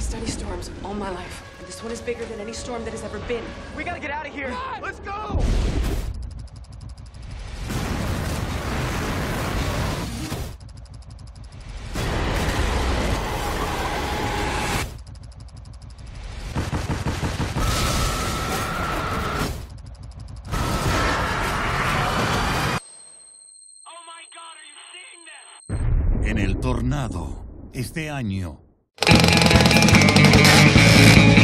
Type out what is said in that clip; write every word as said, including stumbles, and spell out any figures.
study storms all my life, and this one is bigger than any storm that has ever been. We gotta get out of here. Run! Let's go! En el Tornado, este año.